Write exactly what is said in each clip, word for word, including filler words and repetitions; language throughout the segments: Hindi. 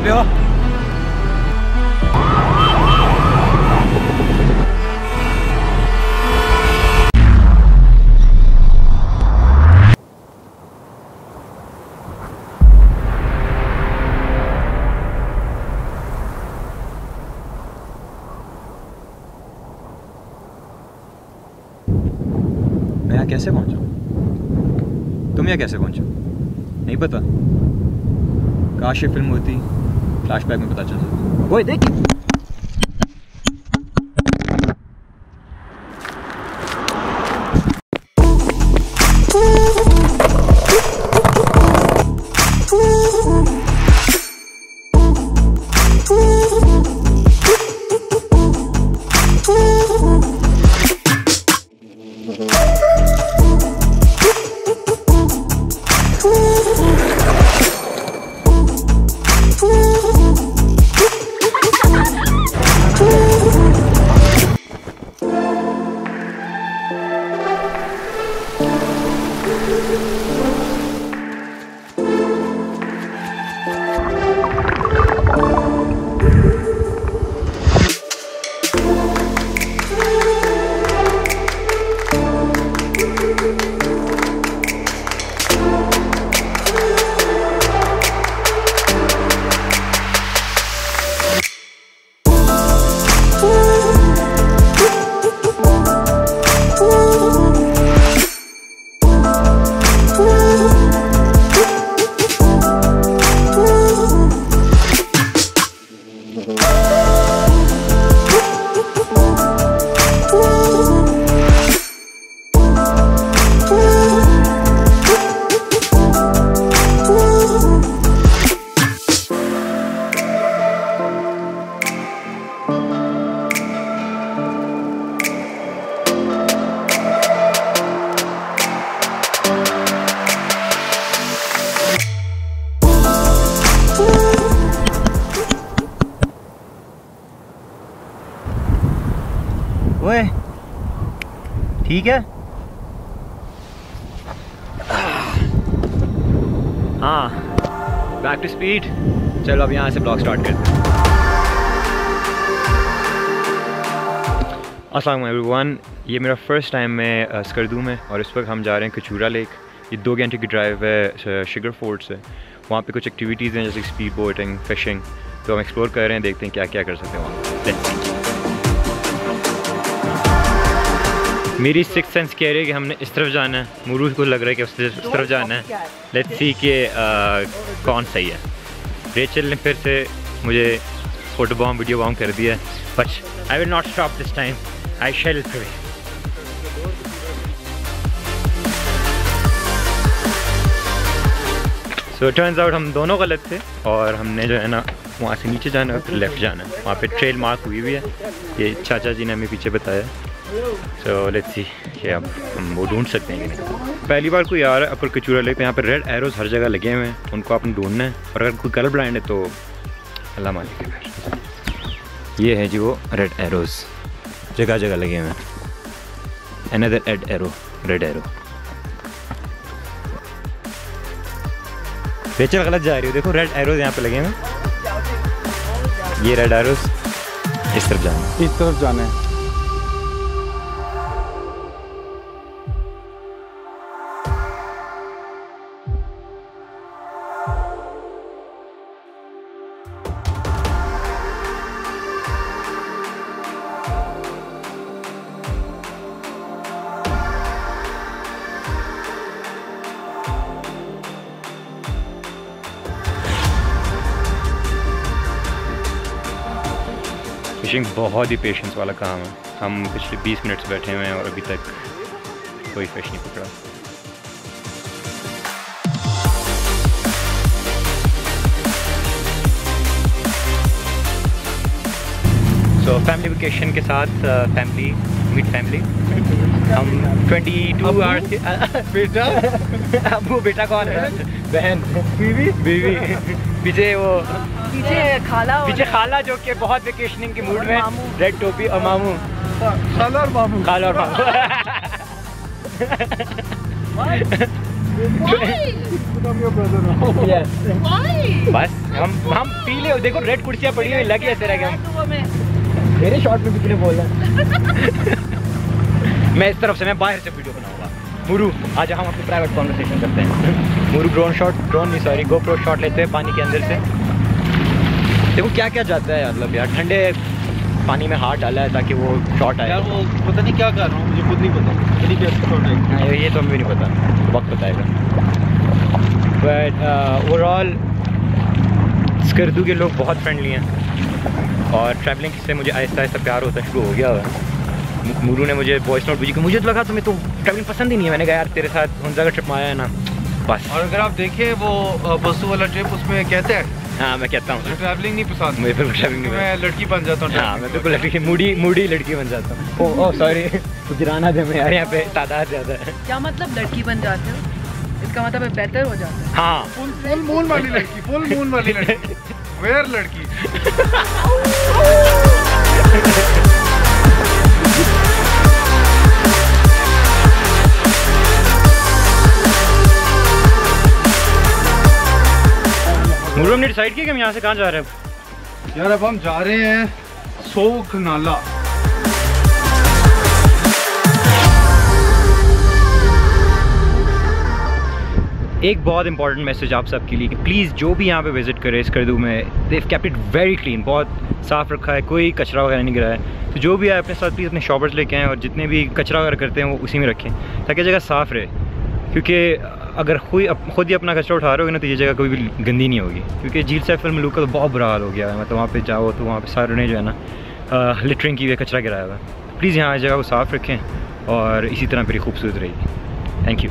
पे हो? मैं यहाँ कैसे पहुँचा? तुम यहाँ कैसे पहुँचे? नहीं पता। काश ये फिल्म होती, फ्लैशबैक में पता चल जाता। ओए देख, ओए ठीक है? हाँ, बैक टू स्पीड। चलो अब यहाँ से ब्लॉग स्टार्ट करते हैं। अस्सलाम वालेकुम एवरीवन, ये मेरा फर्स्ट टाइम है स्कर्दू में और इस वक्त हम जा रहे हैं कचूरा लेक। ये दो घंटे की ड्राइव है शुगर फोर्ट से। वहाँ पे कुछ एक्टिविटीज़ हैं जैसे स्पीड बोटिंग, फिशिंग, तो हम एक्सप्लोर कर रहे हैं, देखते हैं क्या क्या कर सकते हैं वहाँ। मेरी सिक्स सेंस कह रही है कि हमने इस तरफ जाना है, मुरूज को लग रहा है कि उस तरफ जाना है। लेट्स सी कि कौन सही है। रेचल ने फिर से मुझे फोटो बॉम्ब वीडियो बॉम्ब कर दिया, but I will not stop this time, I shall pray. So turns out हम दोनों गलत थे और हमने जो है ना वहाँ से नीचे जाना है और फिर लेफ़्ट जाना है। वहाँ पे ट्रेल मार्क हुई हुई है, ये चाचा जी ने हमें पीछे बताया। सो लेट्स सी कि अब हम वो ढूंढ सकते हैं कि नहीं। पहली बार कोई आ रहा है अपर कचूरा लेक, यहाँ पर रेड एरोज़ हर जगह लगे हुए हैं, उनको आपने ढूंढना है। और अगर कोई कलर ब्लाइंड है तो अल्लाह मालिक है फिर। ये है जी वो रेड एरोज़, जगह जगह लगे हुए हैं। Another red arrow, red arrow. Rachel गलत जा रही हो, देखो रेड एरोज़ यहाँ पे लगे हुए हैं। ये रेड एरोज़ इस तरफ जाना है, इस तरफ जाना है। फिशिंग बहुत ही पेशेंस वाला काम है। हम पिछले बीस मिनट से बैठे हुए हैं और अभी तक कोई फिश नहीं पकड़ा। सो फैमिली वेकेशन के साथ फैमिली मीट फैमिली हम बाईस आवर्स के बेटा अबू बेटा कौन है? बहन, बीवी बीवी पीछे वो पीछे खाला पीछे खाला जो कि बहुत वेकेशनिंग के मूड में, रेड टोपी और मामू, खाला और मामू, खाला और मामू। yes. बस हम हम पी ले, देखो रेड कुर्सियाँ पड़ी हुई लगी ऐसे रह गए हम। मेरे शॉट में कितने बोल रहे मैं इस तरफ से मैं बाहर से वीडियो बनाऊंगा। मुरू आज हम आपको प्राइवेट कॉन्वर्सेशन करते हैं। मुरू ड्रोन शॉट ड्रोन नहीं सॉरी गोप्रो शॉट लेते हैं पानी के अंदर से। देखो क्या क्या जाता है मतलब यार, ठंडे पानी में हाथ डाला है ताकि वो शॉट आए। यार वो पता नहीं क्या कर रहा हूँ, मुझे खुद नहीं पता नहीं क्या शॉट है। हाँ ये तो हमें भी नहीं पता, वक्त बताएगा। बट ओवरऑल स्कर्दू के लोग बहुत फ्रेंडली हैं और ट्रैवलिंग से मुझे आहिस्ता आहिस्ता प्यार होता शुरू हो गया है। मुरू ने मुझे वॉइस नोट भेजी कि मुझे तो लगा तुम्हें तो ट्रैवलिंग पसंद ही नहीं है। मैंने कहा यार तेरे साथ हुंजा का ट्रिप में आया है ना बस। और अगर आप देखें वो बसों वाला ट्रिप उसमें कहते हैं, हाँ मैं कहता हूँ ट्रैवलिंग नहीं पसंद मुझे बिल्कुल ट्रैवलिंग नहीं, मैं लड़की बन जाता हूँ। हाँ मैं बिल्कुल लड़की मूडी मूडी लड़की बन जाता हूँ। ओह ओह सॉरी गिराना दे मैं यार, यहाँ पे तादाद ज़्यादा है। क्या मतलब लड़की बन जाते हो? इसका मतलब बेहतर हो जाता है। हाँ फुल फुल मून वाली लड़की, फुल मून वाली लड़की, वेयर लड़की। मुरू हमने डिसाइड किया कि हम यहाँ से कहाँ जा रहे हैं? यार अब हम जा रहे हैं सोख नाला। एक बहुत इंपॉर्टेंट मैसेज आप सबके लिए कि प्लीज़ जो भी यहाँ पे विज़िट करे स्कर्दू में, they've kept it very clean, बहुत साफ़ रखा है, कोई कचरा वगैरह नहीं गिरा है। तो जो भी आए अपने साथ प्लीज़ अपने शॉपर्स लेके आएँ और जितने भी कचरा वगैरह करते हैं वो उसी में रखें ताकि जगह साफ़ रहे। क्योंकि अगर खुद खुद ही अपना कचरा उठा रहे होगे ना तो ये जगह कोई भी गंदी नहीं होगी। क्योंकि झील सैफल मलूक का तो बहुत बुरा हाल हो गया है, मतलब वहाँ पे जाओ तो वहाँ पे सारे ने जो है ना लिटरिंग की हुई कचरा गिराया हुआ है। प्लीज़ यहाँ जगह को साफ़ रखें और इसी तरह फिर खूबसूरत रहेगी। Thank you.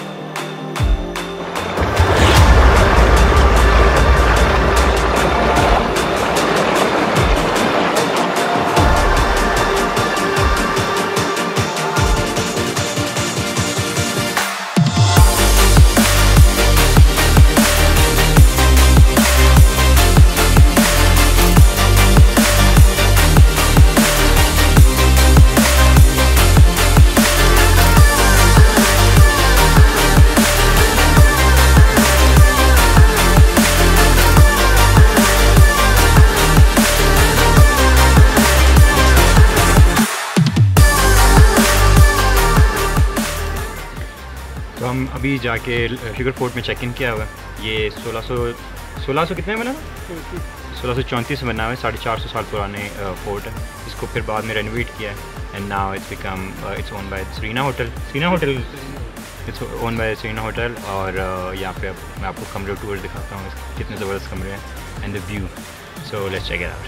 तो हम अभी जाके शुगर फोर्ट में चेक इन किया हुआ है। ये सोलह सौ सोलह सौ कितने में बना? सोलह सौ चौंतीस में बना हुआ है, साढ़े चार सौ साल पुराने फोर्ट है। इसको फिर बाद में रेनोवेट किया है and now it's become it's own by Serena hotel. Serena hotel it's own by Serena hotel. और uh, यहाँ पे अब मैं आपको कमरे टूर दिखाता हूँ कितने ज़बरदस्त कमरे हैं and the view. So let's check it out.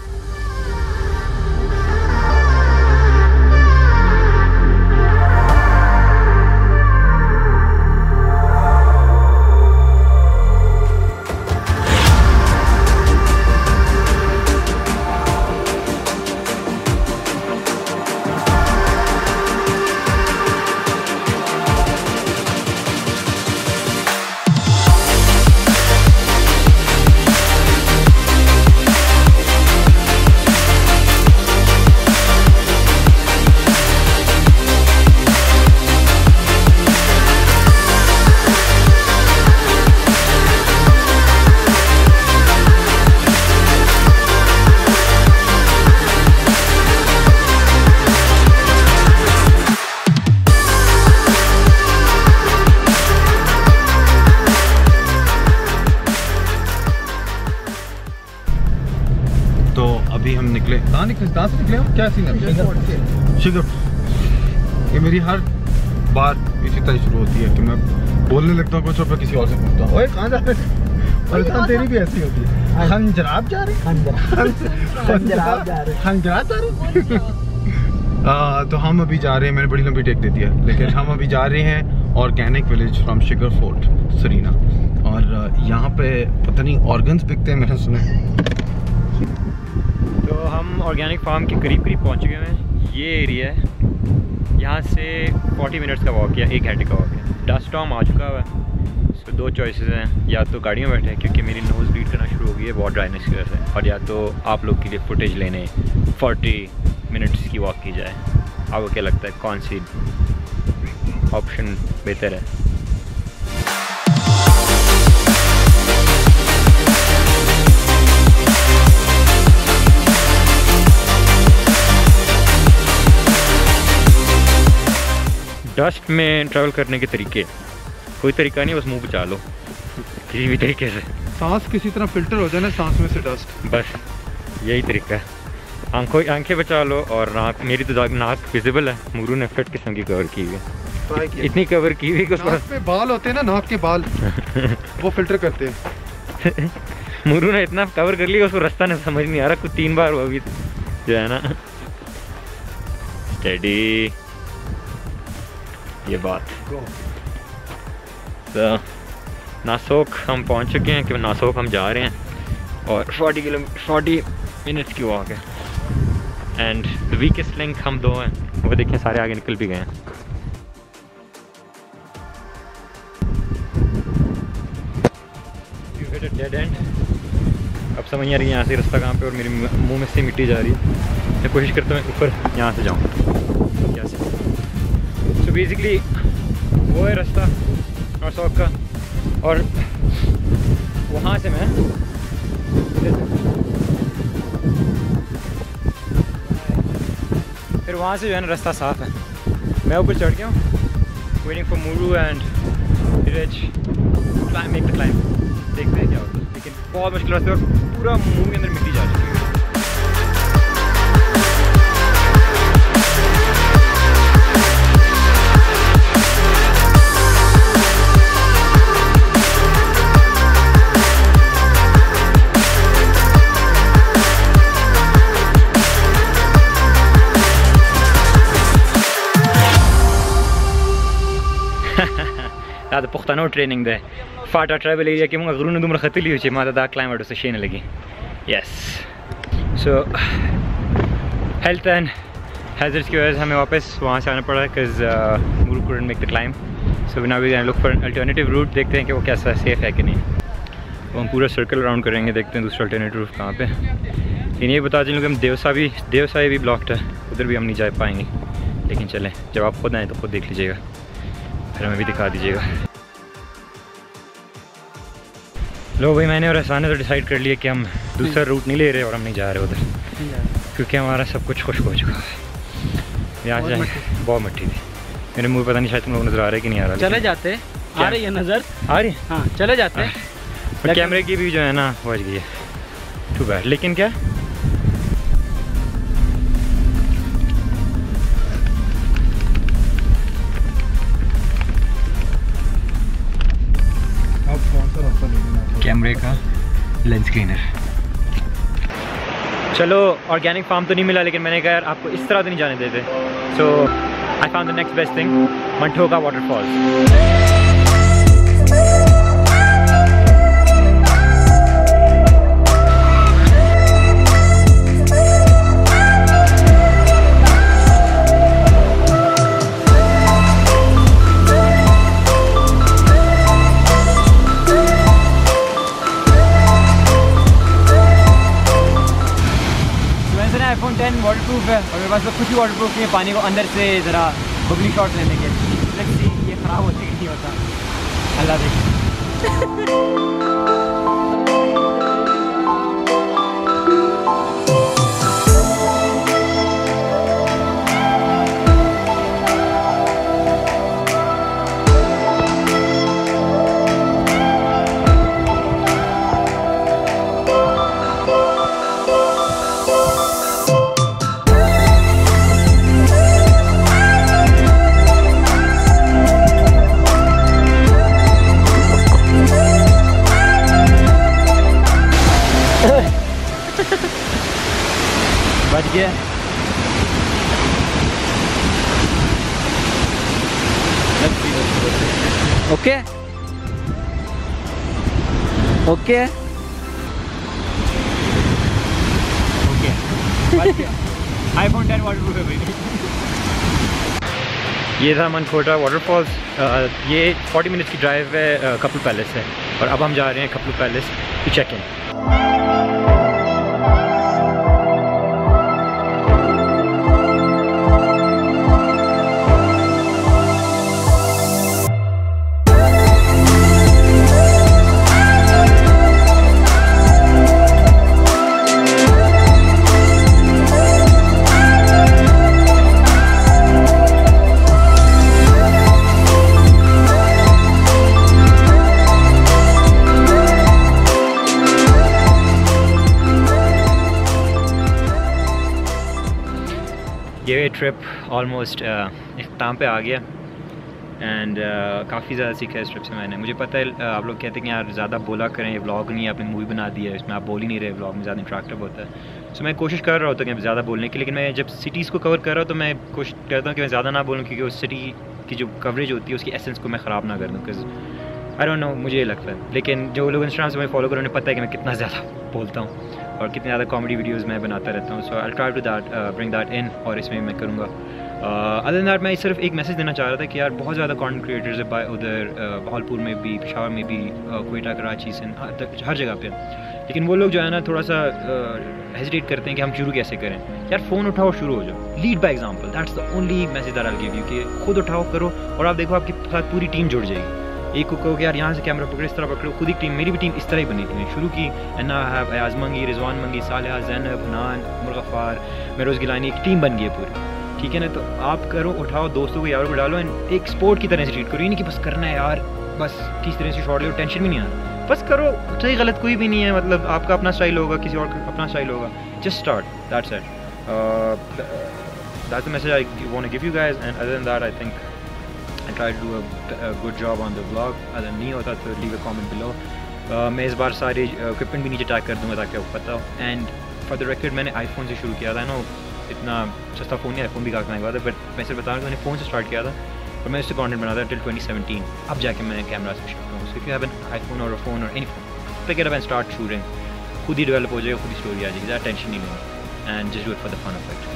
अभी हम निकले, कहाँ निकले, कहाँ से निकले हम, क्या सीन है? शुगर। ये मेरी हर बार इसी तरह शुरू होती है कि मैं बोलने लगता हूँ कुछ और किसी और से पूछता हूँ, ओए कहाँ जा रहे हैं? और तेरी भी ऐसी होती है। हम जराब जा रहे हैं, हम जराब जा रहे हैं, हम जराब जा रहे हैं। तो हम अभी जा रहे हैं, मैंने बड़ी लंबी टेक दे दिया, लेकिन हम अभी जा रहे हैं organic village from Shigar fort Serena. और यहाँ पे पता नहीं ऑर्गन्स बिकते हैं मैंने सुना। तो हम ऑर्गेनिक फार्म के करीब करीब पहुँच गए हैं। ये एरिया है, यहाँ से चालीस मिनट्स का वॉक है, एक घंटे का वॉक है। डस्ट स्टॉर्म आ चुका हुआ है, इसमें दो चॉइसेस हैं, या तो गाड़ी में बैठे हैं क्योंकि मेरी नोज़ ब्लीड करना शुरू हो गई है बहुत ड्राइनेस की वजह से, और या तो आप लोग के लिए फुटेज लेने चालीस मिनट्स की वॉक की जाए। आपको क्या लगता है कौन सी ऑप्शन बेहतर है? डस्ट में ट्रैवल करने के तरीके, कोई तरीका नहीं, बस मुंह बचा लो किसी भी तरीके से। सांस किसी तरह फिल्टर हो जाए ना सांस में से डस्ट, बस यही तरीका है। आंखों आंखें बचा लो और नाक, मेरी तो नाक विजिबल है, मुरू ने फिट किस्म की कवर की हुई है, इतनी कवर की हुई कि उस पर बाल होते हैं ना, नाक के बाल वो फिल्टर करते हैं। मुरू ने इतना कवर कर लिया उसको रास्ता नहीं समझ नहीं आ रहा, कुछ तीन बार वो भी जो है ना। स्टेडी, ये बात। तो नासोक हम पहुंच चुके हैं कि नासोक हम जा रहे हैं और चालीस किलोमीटर चालीस मिनट्स की वॉक है। एंड द वीकेस्ट लिंक हम दो हैं, वो देखें सारे आगे निकल भी गए हैं। You hit a dead end. अब समझ नहीं आ रही है यहाँ से रास्ता कहाँ पे, और मेरे मुंह में से मिट्टी जा रही है। मैं कोशिश करता हूँ ऊपर यहाँ से जाऊँ कैसे। सो बेसिकली वो है रास्ता नासोक का, और वहाँ से मैं फिर वहाँ से जो है ना रास्ता साफ है। मैं ऊपर चढ़ गया हूँ, waiting for Muru and make the climb. देखते हैं क्या होता है, लेकिन बहुत मुश्किल रास्ता है और पूरा मुँह के अंदर मिट्टी जा चुकी है। दा पुख्तानो ट्रेनिंग दे फाटा ट्रैवल एरिया के मुंगा गुरुन दुमर खतली हो छे मादा दा क्लाइमेट से शेन लगी। Yes, so health and hazards की वजह से हमें वापस वहाँ से आना पड़ा है, because Muru couldn't make the climb. So now we can look for alternative route, देखते हैं कि वो कैसा सेफ है कि नहीं। तो हम पूरा सर्कल राउंड करेंगे, देखते हैं दूसरा अल्टरनेटिव रूट कहाँ पे। लेकिन ये बता चलूँ कि हम देवसा भी देवसा भी ब्लॉक्ड है, उधर भी हम नहीं जा पाएंगे। लेकिन चलें, जब आप खुद आएँ तो खुद देख लीजिएगा, फिर हमें भी दिखा दीजिएगा। लो भाई, मैंने और एहसान ने तो डिसाइड कर लिया कि हम दूसरा रूट नहीं ले रहे और हम नहीं जा रहे उधर, क्योंकि हमारा सब कुछ खुश्क हो चुका है। यहाँ जाए बहुत मिट्टी थी, मेरे मुंह पता नहीं शायद तुम लोग नज़र आ रहे कि नहीं आ रहा। चले जाते, आ रही है नज़र, आ रही, हाँ चले जाते। पर कैमरे की भी जो है ना बच गई है, टू बैड। लेकिन क्या कैमरे का लेंस क्लीनर। चलो, ऑर्गेनिक फार्म तो नहीं मिला, लेकिन मैंने कहा यार आपको इस तरह तो नहीं जाने देते। So I found the next best thing, Manthoka waterfalls. IPhone ten waterproof है और मेरे पास तो कुछ ही वाटर प्रूफ नहीं है, पानी को अंदर से ज़रा बबली शॉट लेने के। लेट्स सी ये ख़राब होती कि नहीं होता, अल्लाह देखे। बच गया। Okay okay okay iPhone ten waterproof है भाई। ये था मनखोटा वाटरफॉल्स। ये चालीस मिनट्स की ड्राइव है कपल पैलेस है, और अब हम जा रहे हैं Khaplu palace to check in. Trip almost इख्ताम पे आ गया एंड uh, काफ़ी ज़्यादा सीखा है इस ट्रिप से मैंने। मुझे पता है uh, आप लोग कहते हैं कि यार ज़्यादा बोला करें, व्लॉग नहीं आपने मूवी बना दी है, इसमें आप बोल ही नहीं रहे, व्लॉग में ज़्यादा इंटरेक्टिव होता है। सो so, मैं कोशिश कर रहा होता कि ज़्यादा बोलने की, लेकिन मैं जब सिटीज़ को कवर कर रहा हूँ तो मैं कोशिश करता हूँ कि मैं ज़्यादा ना बोलूँ, क्योंकि उस सिटी की जो कवरेज होती है उसकी एसेंस को मैं ख़राब ना कर दूँ। बिकॉज आई डोंट नो, मुझे ये लगता है। लेकिन जो लोग इंस्टाग्राम से मैं फॉलो करो उन्हें पता है कि मैं कितना ज़्यादा बोलता हूँ और कितने ज़्यादा कॉमेडी वीडियोज़ मैं बनाता रहता हूँ। So I try to that bring that in, और इसमें मैं करूँगा। अदर देन दैट मैं सिर्फ एक मैसेज देना चाह रहा था कि यार बहुत ज़्यादा कंटेंट क्रिएटर्स है बाय उधर बहावलपुर में भी, पेशावर में भी, कोयटा, कराची से, हर जगह पे। लेकिन वो लोग जो है ना थोड़ा सा हेजिटेट करते हैं कि हम शुरू कैसे करें। यार फ़ोन उठाओ, शुरू हो जाओ, lead by example. That's the only message that I will give you, कि खुद उठाओ, करो, और आप देखो आपके साथ पूरी टीम जुड़ जाएगी। एक को कहो कि यार यहाँ से कैमरा पकड़ो, इस तरह पकड़ो, खुद ही टीम, मेरी भी टीम इस तरह ही बनी थी। मैं शुरू की, एना हैव, अयाज मंगी, रिजवान मंगी, सालिहा, ज़ैनब, नान, मुर्गफ़ार, मेरोज़ गिलानी, एक टीम बन गई है पूरी, ठीक है ना। तो आप करो, उठाओ, दोस्तों को यारों को डालो, एंड एक स्पोर्ट की तरह से ट्रीट करो। ये नहीं कि बस करना है यार, बस किस तरह से शॉट लो, टेंशन भी नहीं आना, बस करो। सही गलत कोई भी नहीं है, मतलब आपका अपना स्टाइल होगा, किसी और का अपना स्टाइल होगा, just start, that's it. That's the message I want to give you guys, and other than that I think I try to do a, a good job on the vlog. अगर नहीं होता तो leave a comment below. uh, मैं इस बार सारे इक्विपमेंट भी नीचे टैग कर दूँगा ताकि आपको पता हो। एंड फॉर द रिकॉर्ड मैंने आईफोन से शुरू किया था। नो इतना सस्ता फ़ोन नहीं, आईफोन भी काफ़ी महंगा था, बट मैं सिर्फ बता रहा हूँ मैंने फ़ोन से स्टार्ट किया था और मैं उससे कॉन्टेंट बनाता था टिल ट्वेंटी सेवनटीन। अब जाके मैं कैमरा से शिफ्ट हूँ। So if you have an iPhone और अ फ़ोन और any phone, pick it up and start shooting. खुद ही डेवलप हो जाएगा, खुद ही स्टोरी आ जाएगी, ज़्यादा टेंशन नहीं लेनी, and just do it for the fun of it.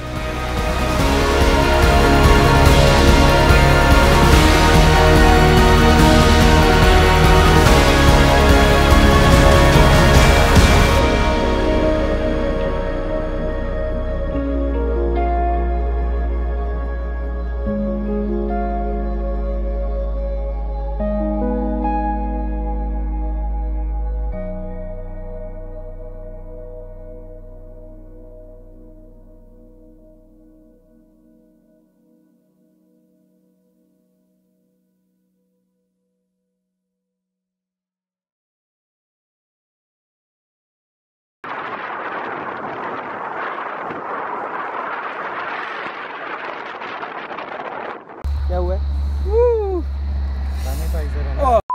क्या हुआ? सैनिटाइजर है ना?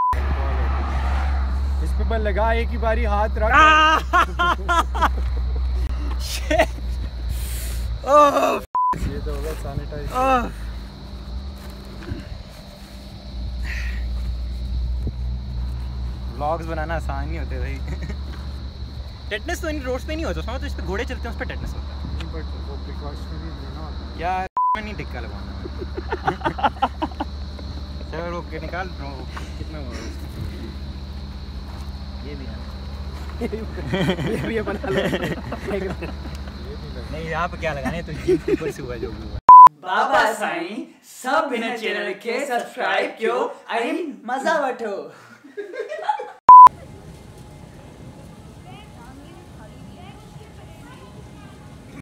इस पे बस लगा, एक ही बारी हाथ रख। ये तो होगा सैनिटाइजर। व्लॉग्स बनाना आसान नहीं होते भाई। टेटनस तो इन रोड्स पे नहीं होता, समझ तो इस पे घोड़े चलते हैं उस पे टेटनस होता है। नहीं, बट वो प्रिकॉशनरी लेना होता है। यार मैं नहीं टिक्का लगाना। चलो रोक के निकाल, कितना हुआ ये भी है। ये भी ये बना लो। नहीं यहाँ पे क्या लगाने, तो जीप के ऊपर से हुआ जो भी हुआ। बाबा साईं सब बिना चैनल के सब्सक्राइब क्यों, आई मजा वठो।